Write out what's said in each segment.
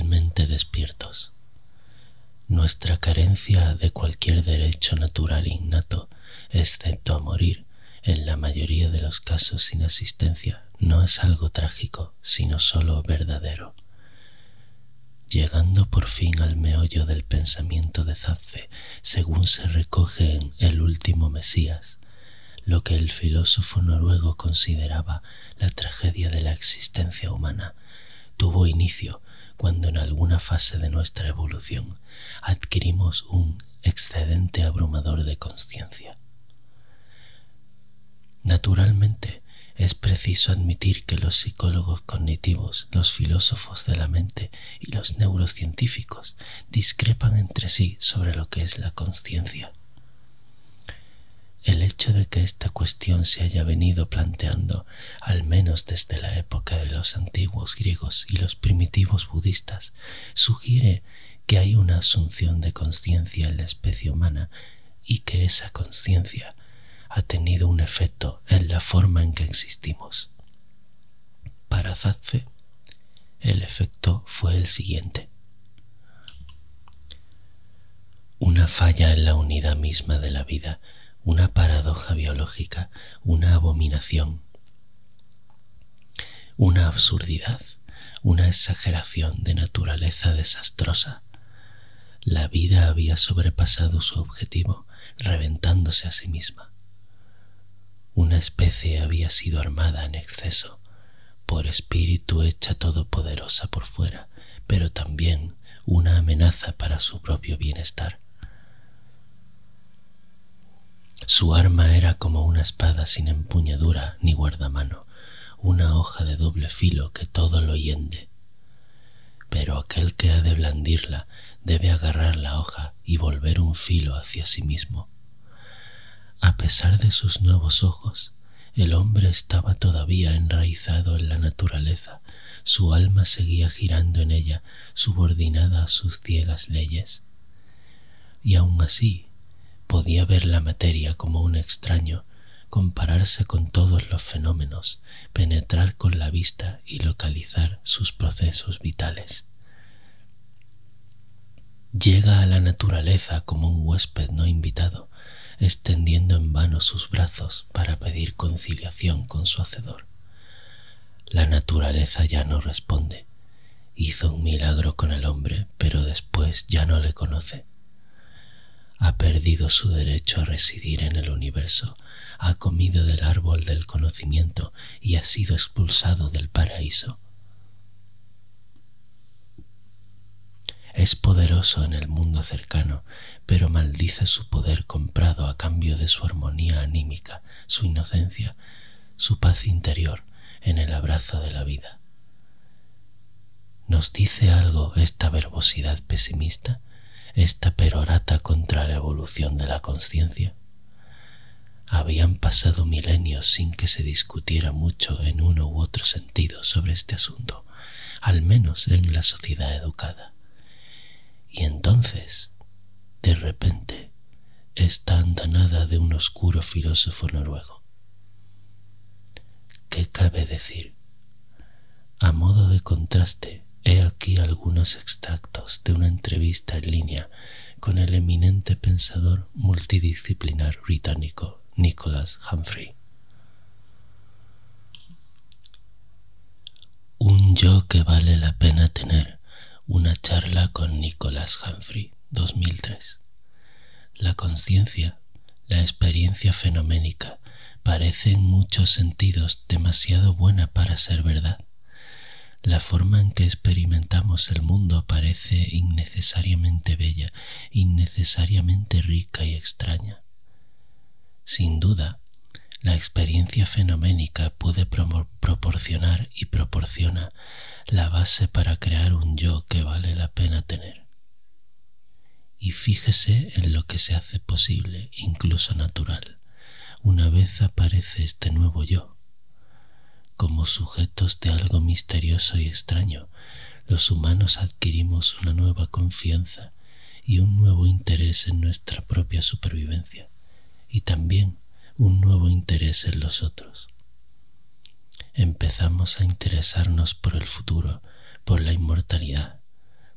totalmente despiertos. Nuestra carencia de cualquier derecho natural innato, excepto a morir, en la mayoría de los casos sin asistencia, no es algo trágico, sino solo verdadero. Llegando por fin al meollo del pensamiento de Zadfe, según se recoge en El último Mesías, lo que el filósofo noruego consideraba la tragedia de la existencia humana, tuvo inicio cuando en alguna fase de nuestra evolución adquirimos un excedente abrumador de consciencia. Naturalmente, es preciso admitir que los psicólogos cognitivos, los filósofos de la mente y los neurocientíficos discrepan entre sí sobre lo que es la consciencia. El hecho de que esta cuestión se haya venido planteando, al menos desde la época de los antiguos griegos y los primitivos budistas, sugiere que hay una asunción de consciencia en la especie humana y que esa consciencia ha tenido un efecto en la forma en que existimos. Para Zadfe, el efecto fue el siguiente: una falla en la unidad misma de la vida, una paradoja biológica, una abominación, una absurdidad, una exageración de naturaleza desastrosa. La vida había sobrepasado su objetivo, reventándose a sí misma. Una especie había sido armada en exceso, por espíritu hecha todopoderosa por fuera, pero también una amenaza para su propio bienestar. Su arma era como una espada sin empuñadura ni guardamano, una hoja de doble filo que todo lo hiende. Pero aquel que ha de blandirla debe agarrar la hoja y volver un filo hacia sí mismo. A pesar de sus nuevos ojos, el hombre estaba todavía enraizado en la naturaleza, su alma seguía girando en ella, subordinada a sus ciegas leyes. Y aun así, podía ver la materia como un extraño, compararse con todos los fenómenos, penetrar con la vista y localizar sus procesos vitales. Llega a la naturaleza como un huésped no invitado, extendiendo en vano sus brazos para pedir conciliación con su hacedor. La naturaleza ya no responde. Hizo un milagro con el hombre, pero después ya no le conoce. Ha perdido su derecho a residir en el universo, ha comido del árbol del conocimiento y ha sido expulsado del paraíso. Es poderoso en el mundo cercano, pero maldice su poder comprado a cambio de su armonía anímica, su inocencia, su paz interior en el abrazo de la vida. ¿Nos dice algo esta verbosidad pesimista, esta perorata contra la evolución de la consciencia? Habían pasado milenios sin que se discutiera mucho en uno u otro sentido sobre este asunto, al menos en la sociedad educada. Y entonces, de repente, esta andanada de un oscuro filósofo noruego. ¿Qué cabe decir? A modo de contraste, he aquí algunos extractos de una entrevista en línea con el eminente pensador multidisciplinar británico Nicholas Humphrey. Un yo que vale la pena tener. Una charla con Nicholas Humphrey, 2003. La consciencia, la experiencia fenoménica, parece en muchos sentidos demasiado buena para ser verdad. La forma en que experimentamos el mundo parece innecesariamente bella, innecesariamente rica y extraña. Sin duda, la experiencia fenoménica puede proporcionar y proporciona la base para crear un yo que vale la pena tener. Y fíjese en lo que se hace posible, incluso natural, una vez aparece este nuevo yo. Como sujetos de algo misterioso y extraño, los humanos adquirimos una nueva confianza y un nuevo interés en nuestra propia supervivencia, y también un nuevo interés en los otros. Empezamos a interesarnos por el futuro, por la inmortalidad.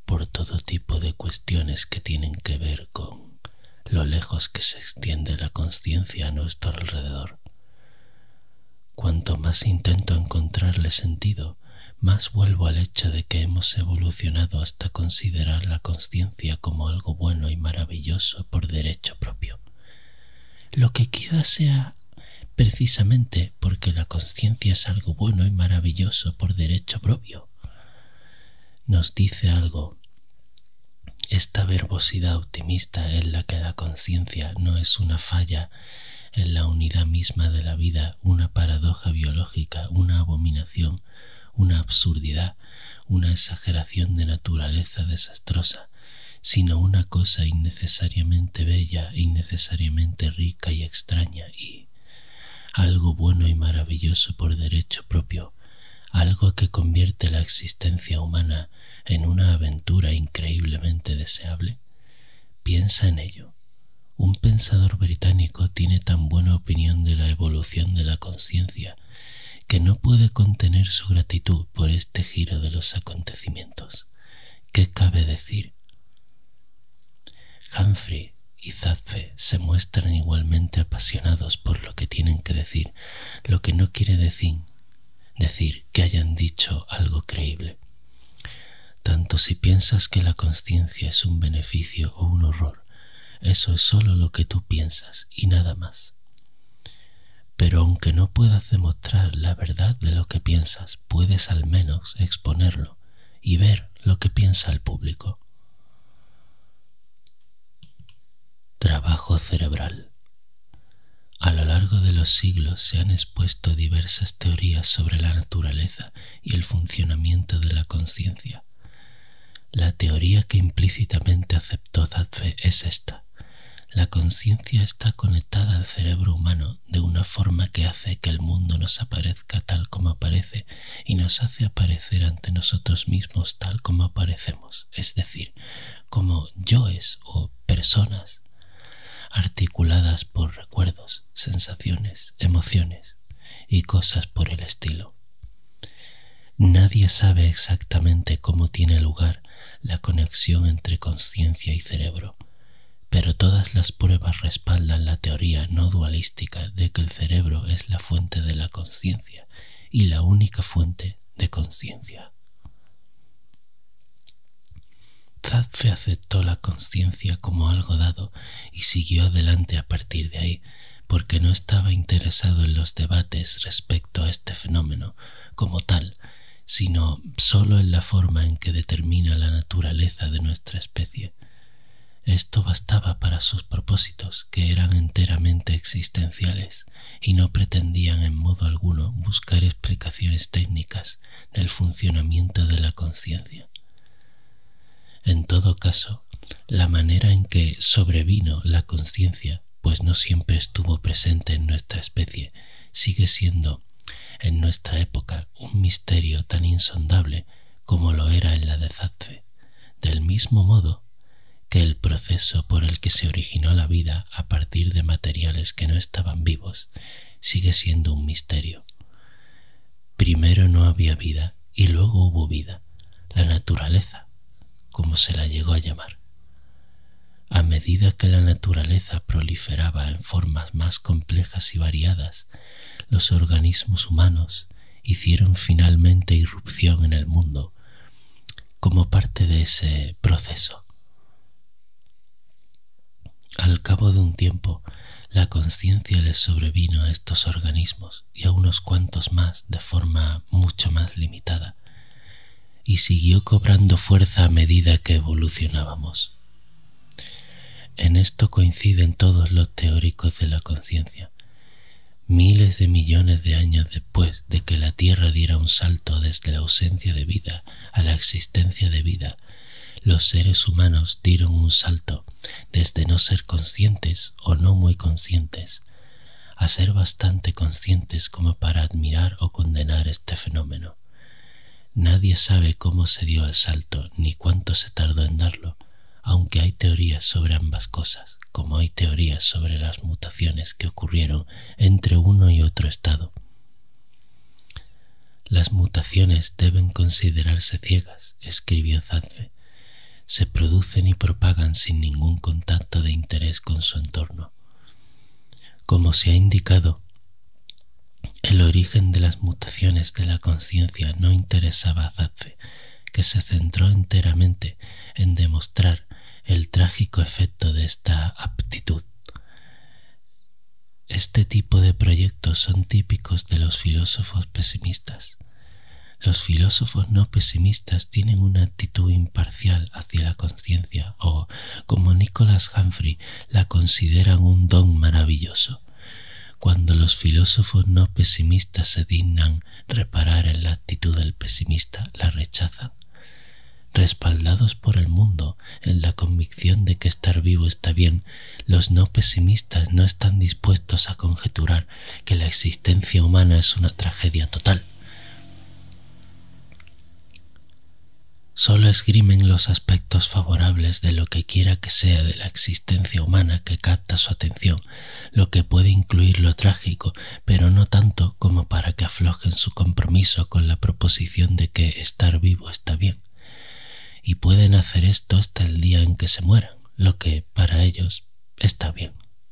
por todo tipo de cuestiones que tienen que ver con lo lejos que se extiende la conciencia a nuestro alrededor. Cuanto más intento encontrarle sentido, más vuelvo al hecho de que hemos evolucionado hasta considerar la conciencia como algo bueno y maravilloso por derecho propio. Lo que quizás sea precisamente porque la conciencia es algo bueno y maravilloso por derecho propio. Nos dice algo esta verbosidad optimista en la que la conciencia no es una falla en la unidad misma de la vida, una paradoja biológica, una abominación, una absurdidad, una exageración de naturaleza desastrosa, sino una cosa innecesariamente bella, innecesariamente rica y extraña, y algo bueno y maravilloso por derecho propio, algo que convierte la existencia humana en una aventura increíblemente deseable. Piensa en ello. Un pensador británico tiene tan buena opinión de la evolución de la conciencia que no puede contener su gratitud por este giro de los acontecimientos. ¿Qué cabe decir? Humphrey y Zadfe se muestran igualmente apasionados por lo que tienen que decir, lo que no quiere decir que hayan dicho algo creíble. Tanto si piensas que la conciencia es un beneficio o un horror, eso es solo lo que tú piensas y nada más. Pero aunque no puedas demostrar la verdad de lo que piensas, puedes al menos exponerlo y ver lo que piensa el público. Trabajo cerebral. A lo largo de los siglos se han expuesto diversas teorías sobre la naturaleza y el funcionamiento de la conciencia. La teoría que implícitamente aceptó Zadfe es esta. La conciencia está conectada al cerebro humano de una forma que hace que el mundo nos aparezca tal como aparece y nos hace aparecer ante nosotros mismos tal como aparecemos, es decir, como yoes o personas, articuladas por recuerdos, sensaciones, emociones y cosas por el estilo. Nadie sabe exactamente cómo tiene lugar la conexión entre conciencia y cerebro, pero todas las pruebas respaldan la teoría no dualística de que el cerebro es la fuente de la conciencia y la única fuente de conciencia. Zadfe aceptó la conciencia como algo dado y siguió adelante a partir de ahí, porque no estaba interesado en los debates respecto a este fenómeno como tal, sino solo en la forma en que determina la naturaleza de nuestra especie. Esto bastaba para sus propósitos, que eran enteramente existenciales, y no pretendían en modo alguno buscar explicaciones técnicas del funcionamiento de la conciencia. En todo caso, la manera en que sobrevino la conciencia, pues no siempre estuvo presente en nuestra especie, sigue siendo, en nuestra época, un misterio tan insondable como lo era en la de Zadfe, del mismo modo que el proceso por el que se originó la vida a partir de materiales que no estaban vivos sigue siendo un misterio. Primero no había vida y luego hubo vida, la naturaleza, como se la llegó a llamar. A medida que la naturaleza proliferaba en formas más complejas y variadas, los organismos humanos hicieron finalmente irrupción en el mundo como parte de ese proceso. Al cabo de un tiempo, la conciencia les sobrevino a estos organismos y a unos cuantos más de forma mucho más limitada, y siguió cobrando fuerza a medida que evolucionábamos. En esto coinciden todos los teóricos de la conciencia. Miles de millones de años después de que la Tierra diera un salto desde la ausencia de vida a la existencia de vida, los seres humanos dieron un salto desde no ser conscientes o no muy conscientes a ser bastante conscientes como para admirar o condenar este fenómeno. Nadie sabe cómo se dio el salto ni cuánto se tardó en darlo, aunque hay teorías sobre ambas cosas, como hay teorías sobre las mutaciones que ocurrieron entre uno y otro estado. Las mutaciones deben considerarse ciegas, escribió Zadfe, se producen y propagan sin ningún contacto de interés con su entorno. Como se ha indicado, el origen de las mutaciones de la conciencia no interesaba a Zadfe, que se centró enteramente en demostrar el trágico efecto de esta aptitud. Este tipo de proyectos son típicos de los filósofos pesimistas. Los filósofos no pesimistas tienen una actitud imparcial hacia la conciencia o, como Nicholas Humphrey, la consideran un don maravilloso. Cuando los filósofos no pesimistas se dignan reparar en la actitud del pesimista, la rechazan. Respaldados por el mundo en la convicción de que estar vivo está bien, los no pesimistas no están dispuestos a conjeturar que la existencia humana es una tragedia total. Solo esgrimen los aspectos favorables de lo que quiera que sea de la existencia humana que capta su atención, lo que puede incluir lo trágico, pero no tanto como para que aflojen su compromiso con la proposición de que estar vivo está bien. Y pueden hacer esto hasta el día en que se mueran, lo que para ellos está bien.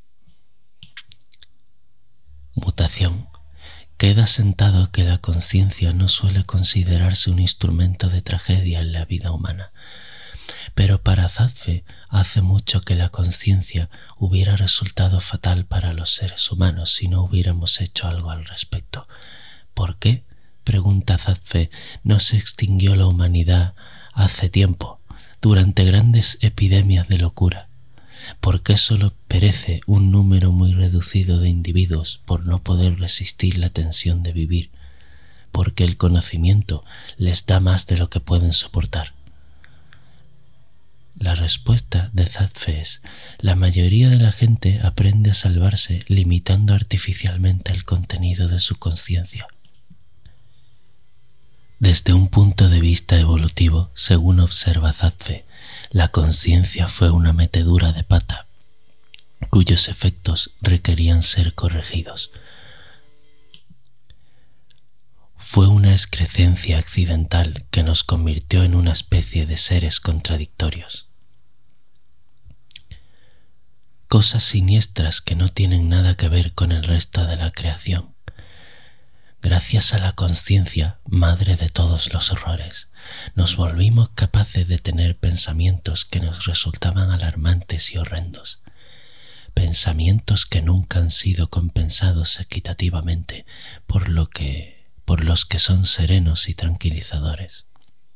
Mutación. Queda sentado que la conciencia no suele considerarse un instrumento de tragedia en la vida humana, pero para Zadfe hace mucho que la conciencia hubiera resultado fatal para los seres humanos si no hubiéramos hecho algo al respecto. ¿Por qué? Pregunta Zadfe, no se extinguió la humanidad hace tiempo, durante grandes epidemias de locura. ¿Por qué solo perece un número muy reducido de individuos por no poder resistir la tensión de vivir? Porque el conocimiento les da más de lo que pueden soportar. La respuesta de Zadfe es: la mayoría de la gente aprende a salvarse limitando artificialmente el contenido de su conciencia. Desde un punto de vista evolutivo, según observa Zadfe, la conciencia fue una metedura de pata, cuyos efectos requerían ser corregidos. Fue una excrescencia accidental que nos convirtió en una especie de seres contradictorios. Cosas siniestras que no tienen nada que ver con el resto de la creación. Gracias a la conciencia, madre de todos los horrores, nos volvimos capaces de tener pensamientos que nos resultaban alarmantes y horrendos. Pensamientos que nunca han sido compensados equitativamente por los que son serenos y tranquilizadores.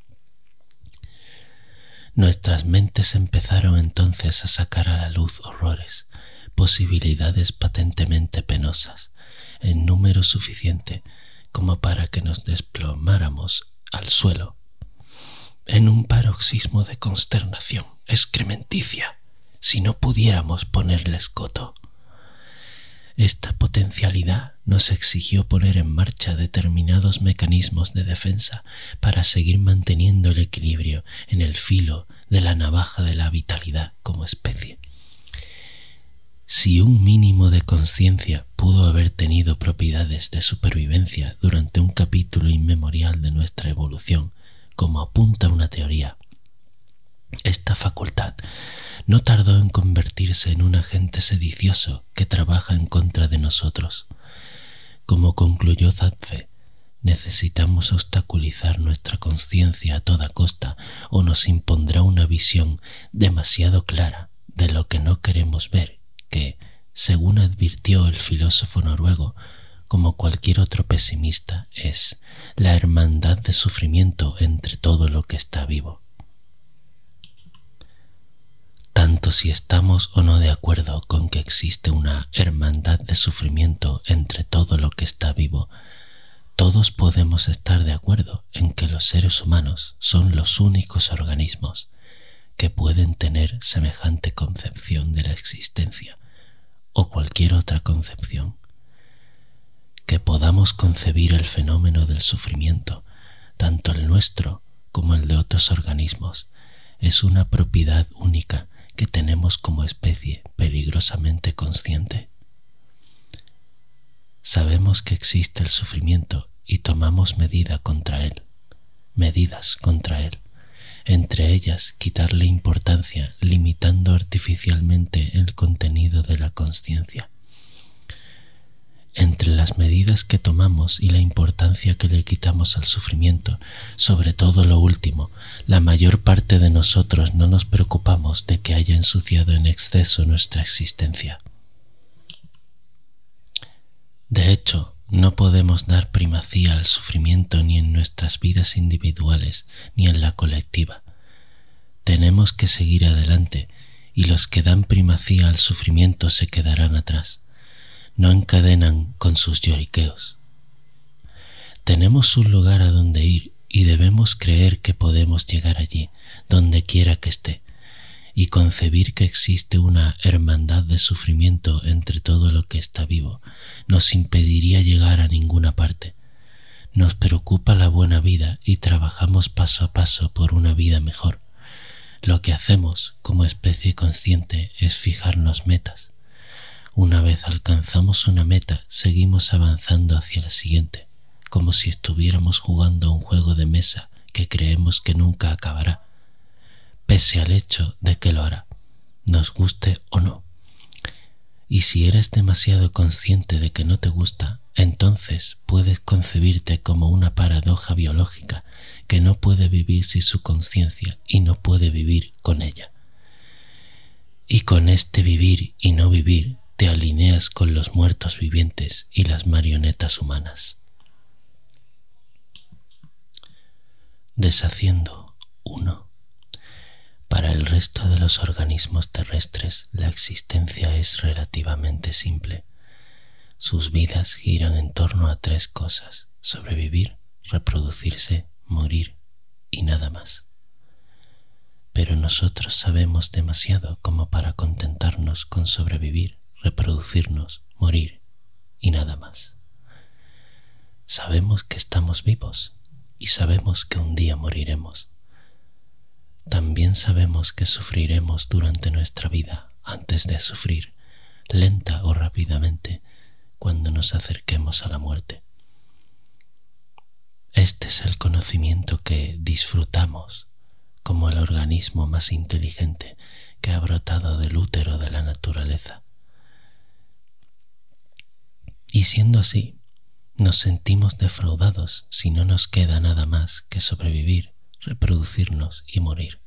Nuestras mentes empezaron entonces a sacar a la luz horrores, posibilidades patentemente penosas, en número suficiente como para que nos desplomáramos al suelo en un paroxismo de consternación excrementicia si no pudiéramos ponerles coto. Esta potencialidad nos exigió poner en marcha determinados mecanismos de defensa para seguir manteniendo el equilibrio en el filo de la navaja de la vitalidad como especie. Si un mínimo de conciencia pudo haber tenido propiedades de supervivencia durante un capítulo inmemorial de nuestra evolución, como apunta una teoría, esta facultad no tardó en convertirse en un agente sedicioso que trabaja en contra de nosotros. Como concluyó Zadfe, necesitamos obstaculizar nuestra conciencia a toda costa o nos impondrá una visión demasiado clara de lo que no queremos ver, que, según advirtió el filósofo noruego, como cualquier otro pesimista, es la hermandad de sufrimiento entre todo lo que está vivo. Tanto si estamos o no de acuerdo con que existe una hermandad de sufrimiento entre todo lo que está vivo, todos podemos estar de acuerdo en que los seres humanos son los únicos organismos que pueden tener semejante concepción de la existencia o cualquier otra concepción. Que podamos concebir el fenómeno del sufrimiento, tanto el nuestro como el de otros organismos, es una propiedad única que tenemos como especie peligrosamente consciente. Sabemos que existe el sufrimiento y tomamos medidas contra él, entre ellas quitarle importancia limitando artificialmente el contenido de la consciencia. Entre las medidas que tomamos y la importancia que le quitamos al sufrimiento, sobre todo lo último, la mayor parte de nosotros no nos preocupamos de que haya ensuciado en exceso nuestra existencia. De hecho, no podemos dar primacía al sufrimiento ni en nuestras vidas individuales ni en la colectiva. Tenemos que seguir adelante y los que dan primacía al sufrimiento se quedarán atrás. No encadenan con sus lloriqueos. Tenemos un lugar a donde ir y debemos creer que podemos llegar allí, donde quiera que esté, y concebir que existe una hermandad de sufrimiento entre todo lo que está vivo nos impediría llegar a ninguna parte. Nos preocupa la buena vida y trabajamos paso a paso por una vida mejor. Lo que hacemos como especie consciente es fijarnos metas. Una vez alcanzamos una meta, seguimos avanzando hacia la siguiente, como si estuviéramos jugando a un juego de mesa que creemos que nunca acabará, pese al hecho de que lo hará, nos guste o no. Y si eres demasiado consciente de que no te gusta, entonces puedes concebirte como una paradoja biológica que no puede vivir sin su conciencia y no puede vivir con ella. Y con este vivir y no vivir, te alineas con los muertos vivientes y las marionetas humanas. Deshaciendo 1. Para el resto de los organismos terrestres, la existencia es relativamente simple. Sus vidas giran en torno a 3 cosas: sobrevivir, reproducirse, morir y nada más. Pero nosotros sabemos demasiado como para contentarnos con sobrevivir, reproducirnos, morir y nada más. Sabemos que estamos vivos y sabemos que un día moriremos. También sabemos que sufriremos durante nuestra vida antes de sufrir, lenta o rápidamente, cuando nos acerquemos a la muerte. Este es el conocimiento que disfrutamos como el organismo más inteligente que ha brotado del útero de la naturaleza. Y siendo así, nos sentimos defraudados si no nos queda nada más que sobrevivir, reproducirnos y morir.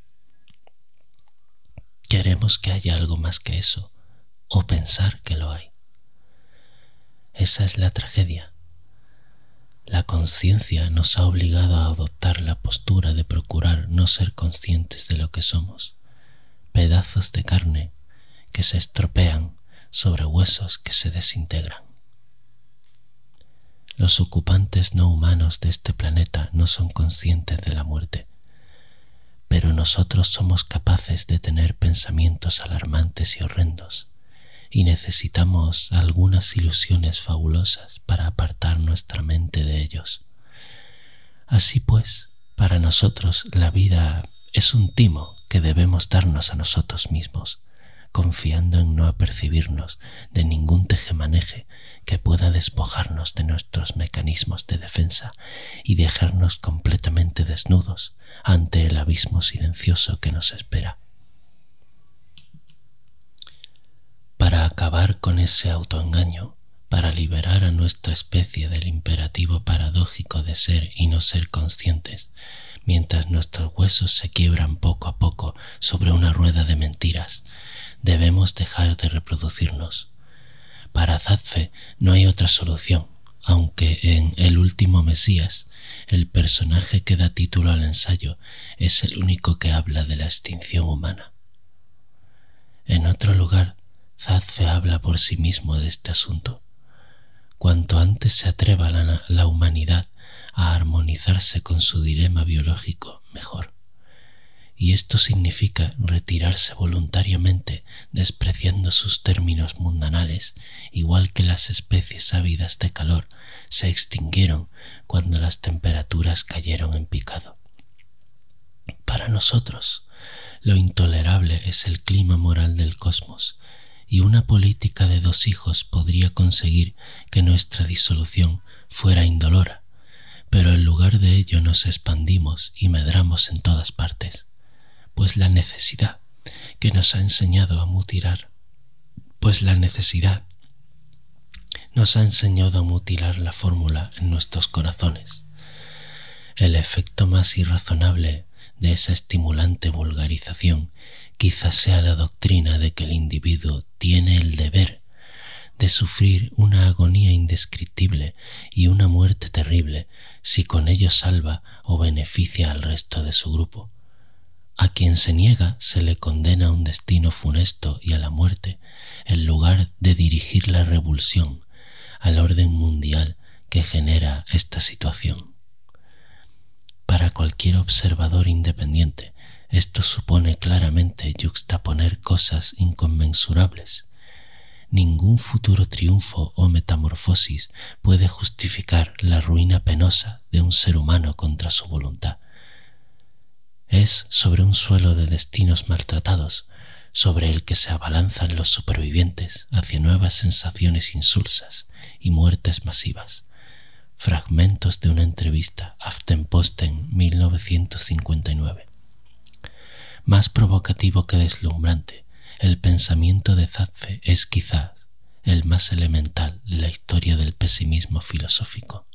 Queremos que haya algo más que eso, o pensar que lo hay. Esa es la tragedia. La conciencia nos ha obligado a adoptar la postura de procurar no ser conscientes de lo que somos, pedazos de carne que se estropean sobre huesos que se desintegran. Los ocupantes no humanos de este planeta no son conscientes de la muerte, pero nosotros somos capaces de tener pensamientos alarmantes y horrendos, y necesitamos algunas ilusiones fabulosas para apartar nuestra mente de ellos. Así pues, para nosotros la vida es un timo que debemos darnos a nosotros mismos, confiando en no apercibirnos de ningún tejemaneje que pueda despojarnos de nuestros mecanismos de defensa y dejarnos completamente desnudos ante el abismo silencioso que nos espera. Para acabar con ese autoengaño, para liberar a nuestra especie del imperativo paradójico de ser y no ser conscientes, mientras nuestros huesos se quiebran poco a poco sobre una rueda de mentiras, debemos dejar de reproducirnos. Para Zadfe no hay otra solución, aunque en El último Mesías, el personaje que da título al ensayo es el único que habla de la extinción humana. En otro lugar, Zadfe habla por sí mismo de este asunto. Cuanto antes se atreva la humanidad a armonizarse con su dilema biológico, mejor. Y esto significa retirarse voluntariamente, despreciando sus términos mundanales, igual que las especies ávidas de calor se extinguieron cuando las temperaturas cayeron en picado. Para nosotros, lo intolerable es el clima moral del cosmos, y una política de 2 hijos podría conseguir que nuestra disolución fuera indolora, pero en lugar de ello nos expandimos y medramos en todas partes. pues la necesidad que nos ha enseñado a mutilar, la fórmula en nuestros corazones. El efecto más irrazonable de esa estimulante vulgarización quizás sea la doctrina de que el individuo tiene el deber de sufrir una agonía indescriptible y una muerte terrible si con ello salva o beneficia al resto de su grupo. A quien se niega se le condena a un destino funesto y a la muerte, en lugar de dirigir la revulsión al orden mundial que genera esta situación. Para cualquier observador independiente, esto supone claramente yuxtaponer cosas inconmensurables. Ningún futuro triunfo o metamorfosis puede justificar la ruina penosa de un ser humano contra su voluntad. Es sobre un suelo de destinos maltratados sobre el que se abalanzan los supervivientes hacia nuevas sensaciones insulsas y muertes masivas. Fragmentos de una entrevista, Aftenposten, 1959. Más provocativo que deslumbrante, el pensamiento de Zadfe es quizás el más elemental de la historia del pesimismo filosófico.